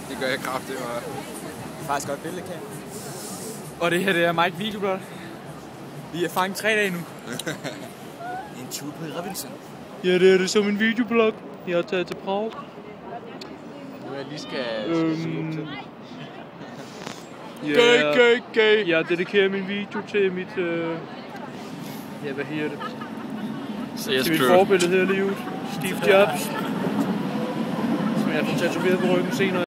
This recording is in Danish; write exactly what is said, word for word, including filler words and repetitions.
Det gør jeg kraftigt, og Faktisk godt billedkamera. Og det her, det er Mike Videoblog. Vi er fanget tre dage nu. En tur på Robinson. Ja, det er det som en videoblog. Jeg har taget til Prague. Nu jeg lige skal... Øhm, ja, Gay, gay, gay. Jeg dedikerer min video til mit... Øh, ja, hvad hedder det? Til mit forbillede her i livet. Steve Jobs. Som jeg får tatoveret på ryggen senere.